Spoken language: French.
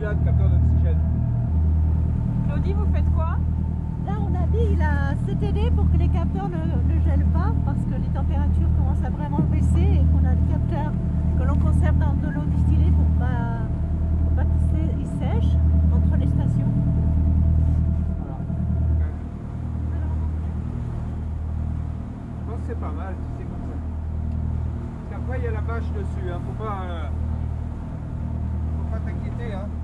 celui-là, le capteur d'oxygène. Claudie, vous faites quoi? Là, on a mis la CTD pour que les capteurs ne gèlent pas parce que les températures commencent à vraiment baisser et qu'on a des capteurs que l'on conserve dans de l'eau distillée pour pas qu'ils sèchent entre les stations. Voilà. Je pense que c'est pas mal, tu sais, comme ça. Parce qu'après, il y a la bâche dessus, hein. Faut pas t'inquiéter, hein.